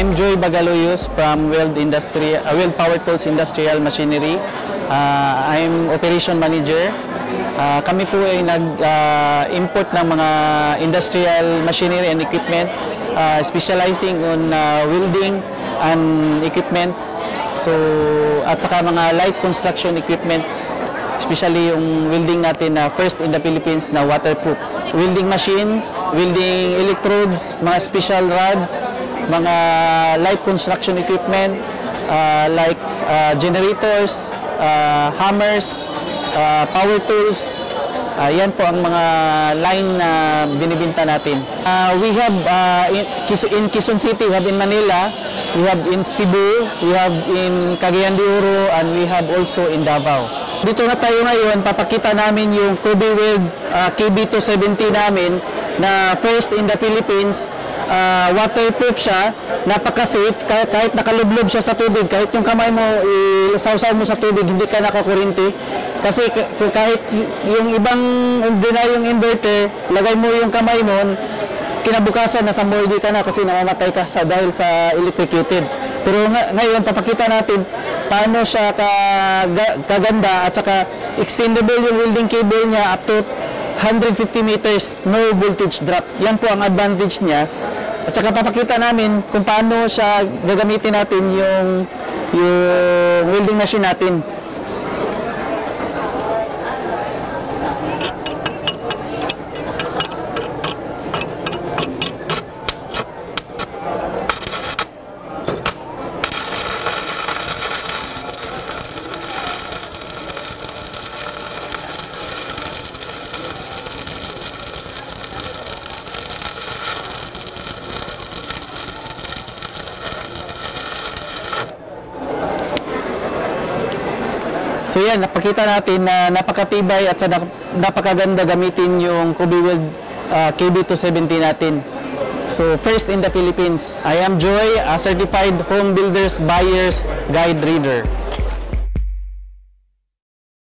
I'm Joy Bagaloyos from Weld Power Tools Industrial Machinery. I'm Operation Manager. Kami po ay nag-import ng mga industrial machinery and equipment, specializing on welding and equipments. So, at saka mga light construction equipment, especially yung welding natin na first in the Philippines na waterproof. Welding machines, welding electrodes, mga special rods, mga light construction equipment like generators, hammers, power tools. Yan po ang mga line na binibinta natin. We have in Quezon City, we have in Manila, we have in Cebu, we have in Cagayan de Oro, and we have also in Davao. Dito na tayo ngayon, papakita namin yung KubiWeld KB270 namin na first in the Philippines. Waterproof siya, napaka-safe, kahit nakalublob siya sa tubig, kahit yung kamay mo isawsaw mo sa tubig, hindi ka nakakurinti. Kasi kahit yung ibang yung inverter, lagay mo yung kamay mo, kinabukasan nasa morgue ka na kasi namamatay ka dahil sa electrocuted. Pero ngayon, papakita natin paano siya kaganda at saka extendable yung welding cable niya up to 150 meters, no voltage drop. Yan po ang advantage niya. At saka papakita namin kung paano siya gagamitin natin yung welding machine natin. So yan, napakita natin na napakatibay at napakaganda gamitin yung KubiWeld KB270 natin. So first in the Philippines. I am Joy, a certified home builders buyers guide reader.